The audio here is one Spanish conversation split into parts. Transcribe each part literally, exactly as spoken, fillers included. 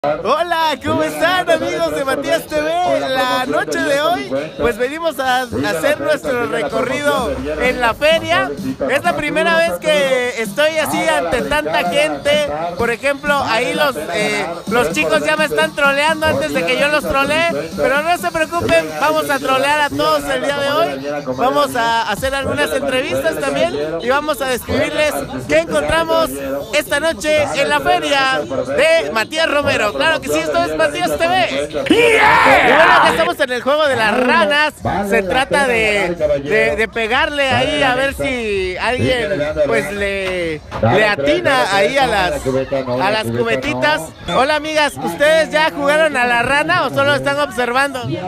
Hola, ¿cómo están amigos de Matías T V? La noche de hoy pues venimos a hacer nuestro recorrido en la feria. Es la primera vez que estoy así ante tanta gente. Por ejemplo, ahí los, eh, los chicos ya me están troleando antes de que yo los trolee. Pero no se preocupen, vamos a trolear a todos el día de hoy. Vamos a hacer algunas entrevistas también y vamos a describirles qué encontramos esta noche en la feria de Matías Romero. Claro que sí, esto es Matías T V. Yeah. Y bueno, acá estamos en el juego de las ranas. Se trata de, de, de pegarle ahí a ver si alguien pues le, le atina ahí a las, a las cubetitas. Hola amigas, ¿ustedes ya jugaron a la rana o solo están observando? ¿Sí?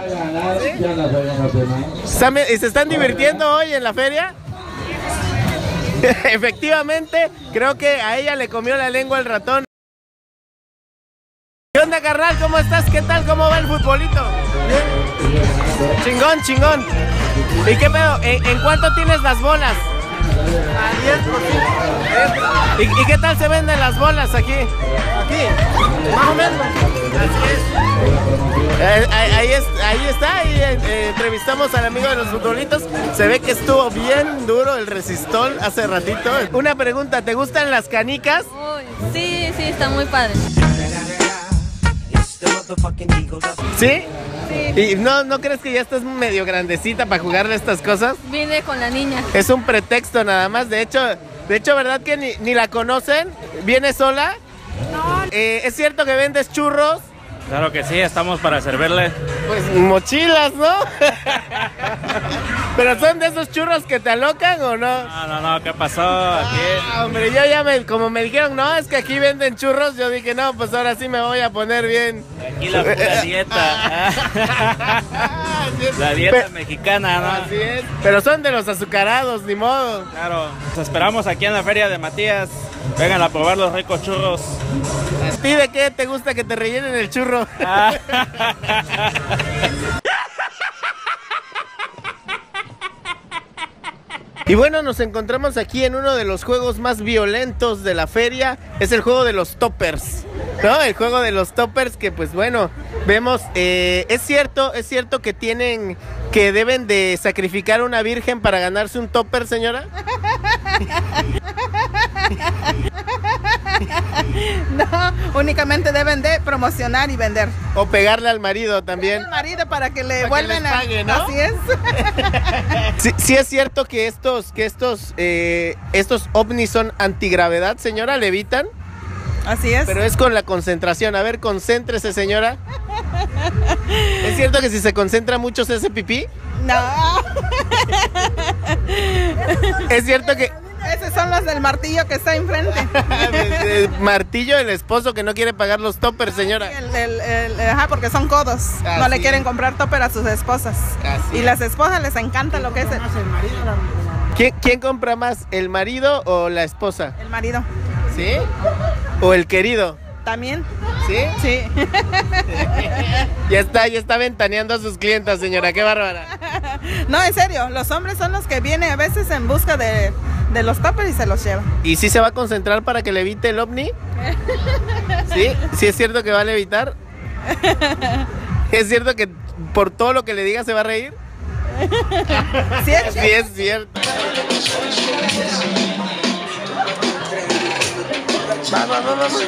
¿Y se están divirtiendo hoy en la feria? Efectivamente, creo que a ella le comió la lengua el ratón. ¿Qué onda, carnal? ¿Cómo estás? ¿Qué tal? ¿Cómo va el futbolito? ¿Bien? Chingón, chingón. ¿Y qué pedo? ¿En, ¿en cuánto tienes las bolas? A diez por ciento. ¿Y, ¿Y qué tal se venden las bolas aquí? Aquí, más o menos. Así es. Eh, ahí, es, ahí está, ahí eh, entrevistamos al amigo de los futbolitos. Se ve que estuvo bien duro el resistol hace ratito. Una pregunta, ¿te gustan las canicas? Uy, sí, sí, está muy padre. ¿Sí? Sí. ¿Y no, no crees que ya estás medio grandecita para jugarle estas cosas? Vine con la niña. Es un pretexto nada más. De hecho, de hecho, ¿verdad que ni, ni la conocen? ¿Viene sola? No. Eh, ¿Es cierto que vendes churros? Claro que sí, estamos para servirle. Pues mochilas, ¿no? ¿Pero son de esos churros que te alocan o no? No, no, no, ¿qué pasó aquí? Ah, hombre, yo ya me, como me dijeron, no, es que aquí venden churros, yo dije, no, pues ahora sí me voy a poner bien. Aquí la pura dieta. La dieta mexicana, ¿no? Así es. Pero son de los azucarados, ni modo. Claro, los esperamos aquí en la feria de Matías. Vengan a probar los ricos churros. ¿Pide qué te gusta que te rellenen el churro? Y bueno, nos encontramos aquí en uno de los juegos más violentos de la feria. Es el juego de los toppers, ¿no? El juego de los toppers que pues bueno, vemos, eh, es cierto, es cierto que tienen, que deben de sacrificar una virgen para ganarse un topper, señora. No, únicamente deben de promocionar y vender. O pegarle al marido también. Al marido para que le para vuelvan que les pague, a... ¿no? Así es. Sí, sí es cierto que estos, que estos, eh, estos ovnis son antigravedad, señora, ¿levitan? Así es. Pero es con la concentración. A ver, concéntrese, señora. ¿Es cierto que si se concentra mucho se hace pipí? No. ¿Es cierto que... Esos son los del martillo que está enfrente. El martillo del esposo que no quiere pagar los toppers, señora. El, el, el, ajá, porque son codos. Así no le quieren es. comprar topper a sus esposas. Así y es. las esposas les encanta lo que es el, ¿Quién, ¿Quién compra más, el marido o la esposa? el marido. ¿Sí? ¿O el querido? ¿También? ¿Sí? Sí. Ya está, ya está ventaneando a sus clientas, señora, qué bárbara. No, en serio, los hombres son los que vienen a veces en busca de, de los toppers y se los llevan. ¿Y sí se va a concentrar para que le evite el ovni? ¿Sí? ¿Sí es cierto que va a levitar? ¿Es cierto que por todo lo que le diga se va a reír? Sí, es, Sí es cierto. Va, va, va, va, va.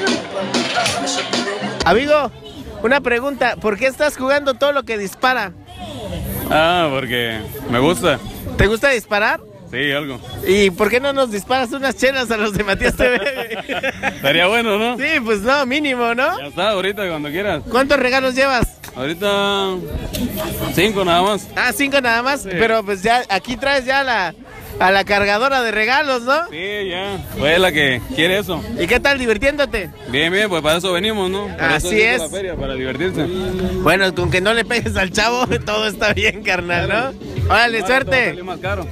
Amigo, una pregunta, ¿por qué estás jugando todo lo que dispara? Ah, porque me gusta. ¿Te gusta disparar? Sí, algo. ¿Y por qué no nos disparas unas chelas a los de Matías T V? Estaría bueno, ¿no? Sí, pues no, mínimo, ¿no? Ya está, ahorita cuando quieras. ¿Cuántos regalos llevas? Ahorita cinco nada más. Ah, cinco nada más, Sí. Pero pues ya aquí traes ya la, a la cargadora de regalos, ¿no? Sí, ya. Fue la que quiere eso. ¿Y qué tal divirtiéndote? Bien, bien, pues para eso venimos, ¿no? Para Así eso existe es. la feria, para divertirse. Bueno, con que no le pegues al chavo, todo está bien, carnal, ¿no? Órale, No, suerte. todo salió más caro.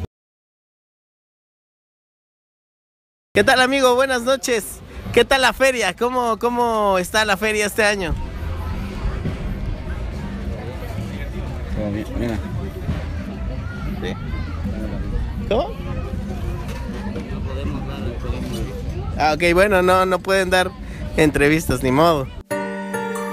¿Qué tal, amigo? Buenas noches. ¿Qué tal la feria? ¿Cómo, cómo está la feria este año? Mira. ¿Sí? ¿Cómo? Ah, ok, bueno, no, no pueden dar entrevistas, ni modo.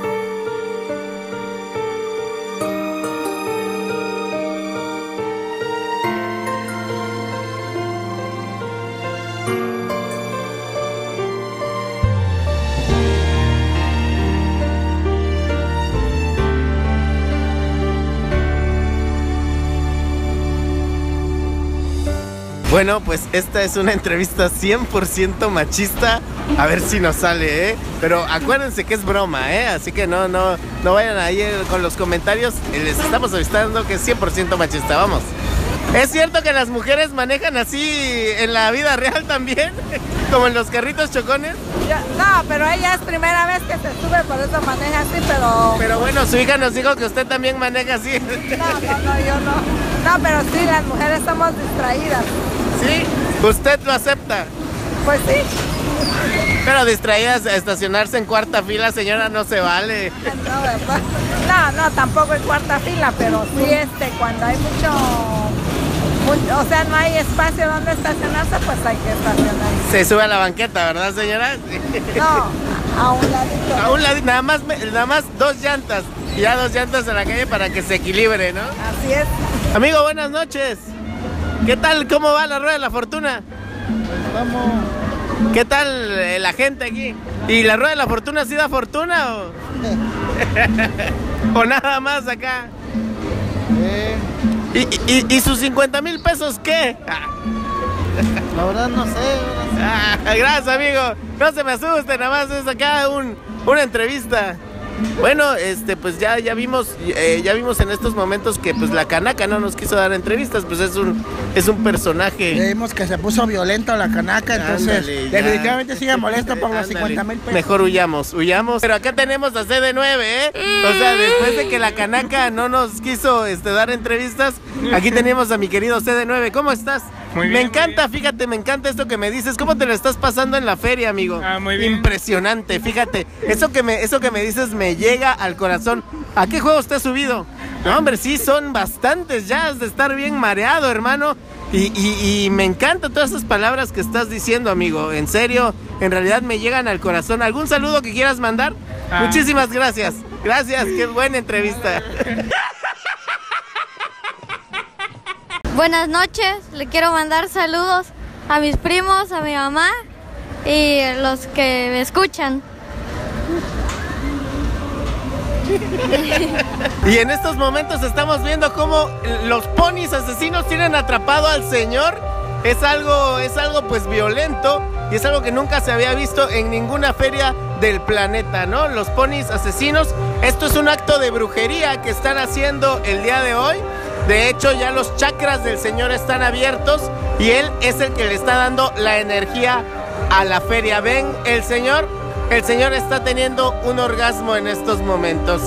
Bueno, pues esta es una entrevista cien por ciento machista. A ver si nos sale, ¿eh? Pero acuérdense que es broma, ¿eh? Así que no, no, no vayan ahí con los comentarios. Les estamos avisando que es cien por ciento machista. Vamos. ¿Es cierto que las mujeres manejan así en la vida real también? ¿Como en los carritos chocones? Ya, no, pero ella es primera vez que se sube, por eso maneja así, pero... Pero bueno, su hija nos dijo que usted también maneja así. No, no, no, yo no. No, pero sí, las mujeres somos distraídas. ¿Sí? ¿Usted lo acepta? Pues sí. Pero distraídas, estacionarse en cuarta fila, señora, no se vale. No, ¿verdad? No, no, tampoco en cuarta fila, pero sí, este, cuando hay mucho... O sea, no hay espacio donde estacionarse, pues hay que estacionarse. Se sube a la banqueta, ¿verdad, señora? No, a un ladito. A un ladito, nada más, nada más dos llantas. Y ya dos llantas en la calle para que se equilibre, ¿no? Así es. Amigo, buenas noches. ¿Qué tal? ¿Cómo va la rueda de la fortuna? Pues vamos. ¿Qué tal eh, la gente aquí? ¿Y la rueda de la fortuna sí da fortuna o...? ¿O nada más acá? Eh, ¿Y, y, y sus cincuenta mil pesos qué? la verdad no sé. Ah, gracias, amigo. No se me asuste, nada más es acá un, una entrevista. Bueno, este, pues ya, ya vimos, eh, ya vimos en estos momentos que pues la canaca no nos quiso dar entrevistas, pues es un, es un personaje. Ya vimos que se puso violento la canaca, entonces Ándale, ya. definitivamente sigue molesto por los Ándale. cincuenta mil pesos. Mejor huyamos, huyamos. Pero acá tenemos a C D nueve, ¿eh? O sea, después de que la canaca no nos quiso este, dar entrevistas, aquí tenemos a mi querido C D nueve. ¿Cómo estás? Muy bien, me muy encanta, bien. fíjate, me encanta esto que me dices. ¿Cómo te lo estás pasando en la feria, amigo? Ah, muy bien. Impresionante, fíjate. Eso que me, eso que me dices me llega al corazón. ¿A qué juegos te has subido? No, hombre, sí, son bastantes ya, has de estar bien mareado, hermano. Y, y, y me encantan todas esas palabras que estás diciendo, amigo. En serio, en realidad me llegan al corazón. ¿Algún saludo que quieras mandar? Ah. Muchísimas gracias. Gracias, qué buena entrevista. Buenas noches, le quiero mandar saludos a mis primos, a mi mamá y los que me escuchan. Y en estos momentos estamos viendo cómo los ponis asesinos tienen atrapado al señor. Es algo, es algo pues violento y es algo que nunca se había visto en ninguna feria del planeta, ¿no? Los ponis asesinos. Esto es un acto de brujería que están haciendo el día de hoy. De hecho, ya los chakras del señor están abiertos y él es el que le está dando la energía a la feria. ¿Ven el señor? El señor está teniendo un orgasmo en estos momentos.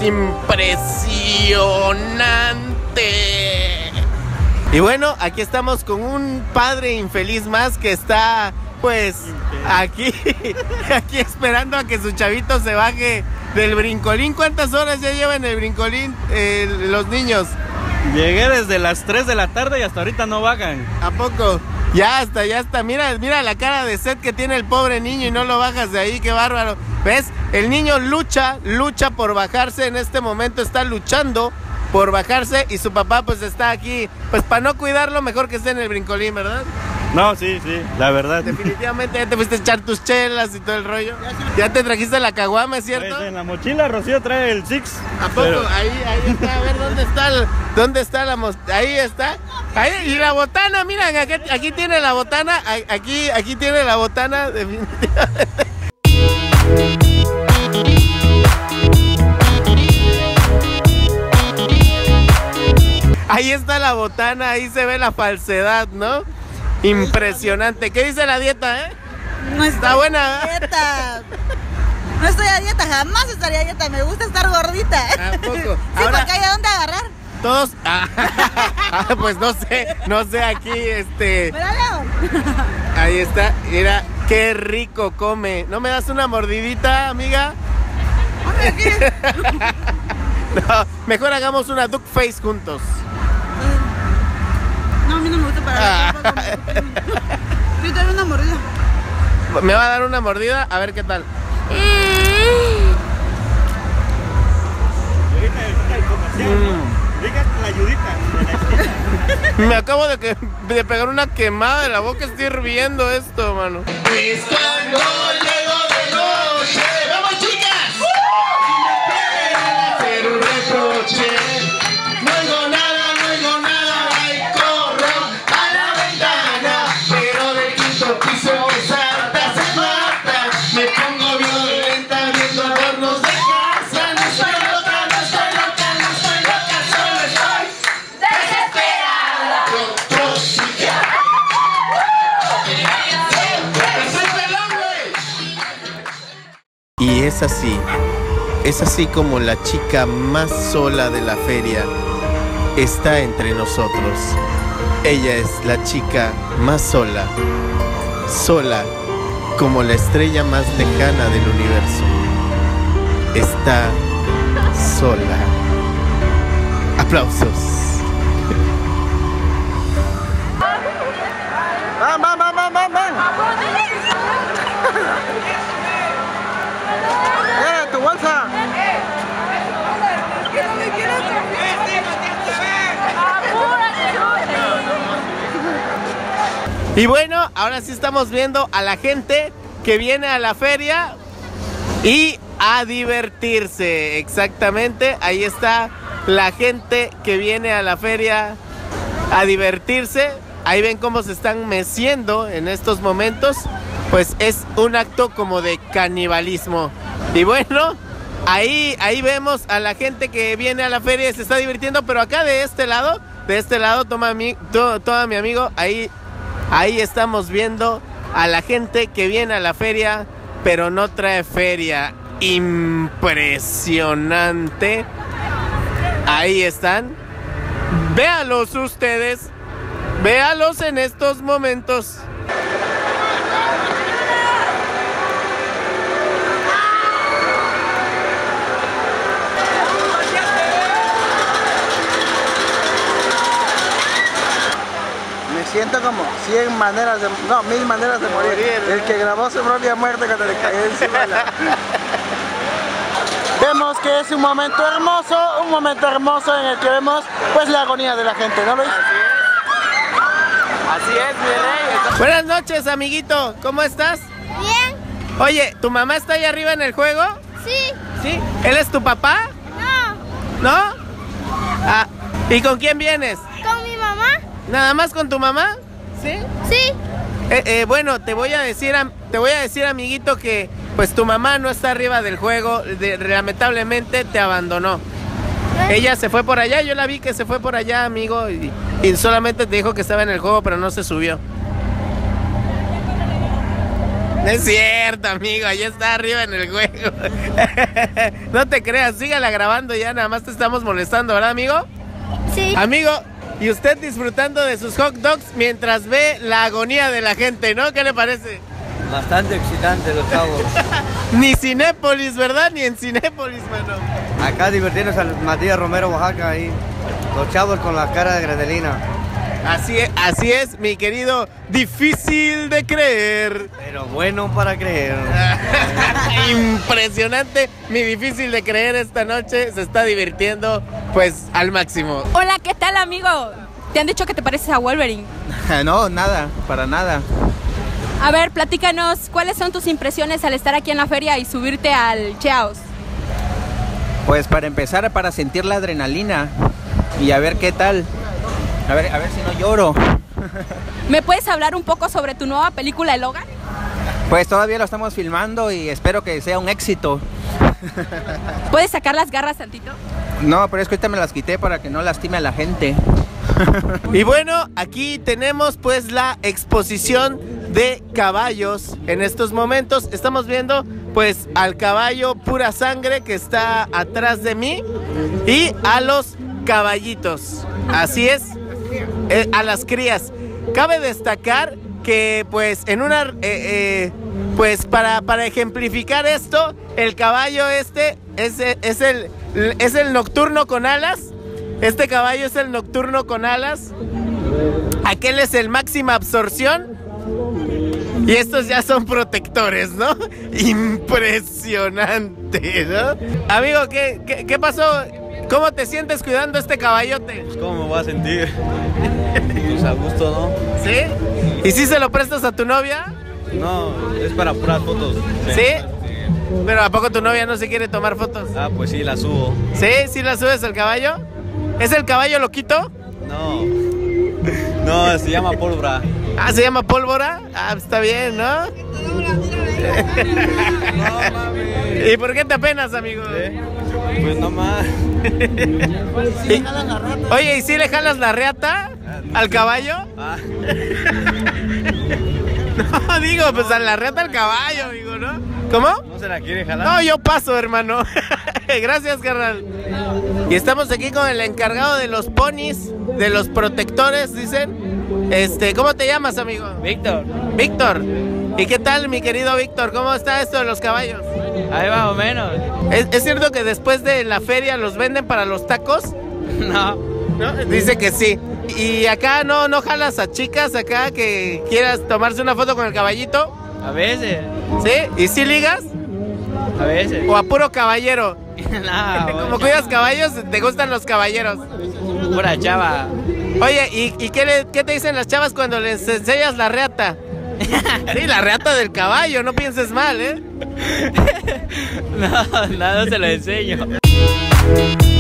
¡Impresionante! Y bueno, aquí estamos con un padre infeliz más que está, pues, aquí, aquí esperando a que su chavito se baje del brincolín. ¿Cuántas horas ya llevan el brincolín eh, los niños? Llegué desde las tres de la tarde y hasta ahorita no bajan. ¿A poco? Ya está, ya está. Mira, mira la cara de sed que tiene el pobre niño y no lo bajas de ahí, qué bárbaro. ¿Ves? El niño lucha, lucha por bajarse. En este momento está luchando por bajarse y su papá pues está aquí, pues para no cuidarlo, mejor que esté en el brincolín, ¿verdad? No, sí, sí, la verdad. Definitivamente ya te fuiste a echar tus chelas y todo el rollo. Ya te trajiste la caguama, ¿es cierto? Pues en la mochila Rocío trae el Six. ¿A poco? pero- Ahí, ahí está, a ver dónde está, el- dónde está la mos- ahí está. Ahí, y la botana, miren, aquí, aquí tiene la botana, a- aquí, aquí tiene la botana, definitivamente. Ahí está la botana, ahí se ve la falsedad, ¿no? Impresionante. ¿Qué dice la dieta, eh? No Está estoy buena, a ¿eh? dieta. No estoy a dieta, jamás estaría a dieta. Me gusta estar gordita. ¿A poco? Sí, Ahora- porque hay de dónde agarrar. Todos, ah, ah, pues no sé, no sé aquí, este, ¿Verdad, León? ahí está, mira, qué rico come. ¿No me das una mordidita, amiga? No, mejor hagamos una duck face juntos. No, a mí no me gusta para nada. Yo te doy una mordida. ¿Me va a dar una mordida? A ver qué tal. Diga la ayudita. Me acabo de, que, de pegar una quemada de la boca, estoy hirviendo esto, mano. ¡Vamos, chicas! Hacer un reproche. No oigo nada, no oigo nada. Ay, corro a la ventana. Y es así, es así como la chica más sola de la feria está entre nosotros. Ella es la chica más sola, sola como la estrella más lejana del universo. Está sola. Aplausos. ¡Van, van, van, van, van, van! ¡Eh, tu bolsa! Y bueno, ahora sí estamos viendo a la gente que viene a la feria y a divertirse. Exactamente, ahí está la gente que viene a la feria a divertirse. Ahí ven cómo se están meciendo en estos momentos. Pues es un acto como de canibalismo. Y bueno, ahí, ahí vemos a la gente que viene a la feria y se está divirtiendo. Pero acá de este lado, de este lado, toma mi, to, toma mi amigo, ahí, ahí estamos viendo a la gente que viene a la feria, pero no trae feria. Impresionante. Ahí están. Véalos ustedes. Véalos en estos momentos. Me siento como cien maneras de... No, mil maneras de morir. El que grabó su propia muerte cuando le cayó encima la... Vemos que es un momento hermoso, un momento hermoso en el que vemos pues la agonía de la gente, ¿no, Luis? Así es, mi rey. Buenas noches, amiguito. ¿Cómo estás? Bien. Oye, ¿tu mamá está ahí arriba en el juego? Sí. ¿Sí? ¿Él es tu papá? No. ¿No? Ah, ¿y con quién vienes? ¿Con mi mamá? ¿Nada más con tu mamá? ¿Sí? Sí. Eh, eh, bueno, te voy a decir, te voy a decir, amiguito, que pues tu mamá no está arriba del juego. De, lamentablemente te abandonó. ¿Eh? Ella se fue por allá, yo la vi que se fue por allá, amigo, y, y solamente te dijo que estaba en el juego, pero no se subió. No es cierto, amigo, allá está arriba en el juego. No te creas, sígala grabando ya, nada más te estamos molestando, ¿verdad, amigo? Sí. Amigo, y usted disfrutando de sus hot dogs mientras ve la agonía de la gente, ¿no? ¿Qué le parece? Bastante excitante los chavos. Ni Cinépolis, ¿verdad? Ni en Cinépolis, mano. Acá divirtiéndose al Matías Romero, Oaxaca, ahí. Los chavos con la cara de Gredelina. Así es, así es, mi querido, difícil de creer. Pero bueno para creer. Impresionante, mi difícil de creer esta noche se está divirtiendo pues al máximo. Hola, ¿qué tal, amigo? ¿Te han dicho que te pareces a Wolverine? No, nada, para nada. A ver, platícanos, ¿cuáles son tus impresiones al estar aquí en la feria y subirte al Cheaos? Pues para empezar, para sentir la adrenalina y a ver qué tal. A ver, a ver si no lloro. ¿Me puedes hablar un poco sobre tu nueva película, Logan? Pues todavía lo estamos filmando y espero que sea un éxito. ¿Puedes sacar las garras tantito? No, pero es que ahorita me las quité para que no lastime a la gente. Y bueno, aquí tenemos pues la exposición de caballos. En estos momentos estamos viendo pues al caballo pura sangre que está atrás de mí y a los caballitos. Así es, eh, a las crías. Cabe destacar que pues en una eh, eh, pues para, para ejemplificar esto, el caballo este es, es, el, es el nocturno con alas. Este caballo es el nocturno con alas. Aquel es el máxima absorción. Y estos ya son protectores, ¿no? Impresionante, ¿no? Amigo, ¿qué, qué, qué pasó? ¿Cómo te sientes cuidando este caballote? Pues cómo me voy a sentir. Pues a gusto, ¿no? ¿Sí? ¿Y si se lo prestas a tu novia? No, es para puras fotos. ¿Sí? Pero ¿a poco tu novia no se quiere tomar fotos? Ah, pues sí, la subo. ¿Sí? ¿Sí la subes al caballo? ¿Es el caballo loquito? No. No, se llama pólvora. Ah, ¿se llama pólvora? Ah, está bien, ¿no? No, mami. ¿Y por qué te apenas, amigo? ¿Eh? Pues no más. Y, oye, ¿y si le jalas la reata al caballo? Ah. No, digo, pues a la reata al caballo, amigo, ¿no? ¿Cómo? ¿No se la quiere jalar? No, yo paso, hermano. Gracias, carnal. Y estamos aquí con el encargado de los ponis, de los protectores, dicen. Este, ¿cómo te llamas, amigo? Víctor. Víctor. ¿Y qué tal, mi querido Víctor? ¿Cómo está esto de los caballos? Ahí más o menos. ¿Es, ¿Es cierto que después de la feria los venden para los tacos? No. ¿No? Dice que sí. ¿Y acá no, no jalas a chicas acá que quieras tomarse una foto con el caballito? A veces. ¿Sí? ¿Y si ligas? A veces. ¿O a puro caballero? No, Como cuidas caballos, te gustan los caballeros. Pura chava. Oye, ¿y, y qué, le, qué te dicen las chavas cuando les enseñas la reata? Sí, la reata del caballo, no pienses mal, ¿eh? No, nada, no se lo enseño.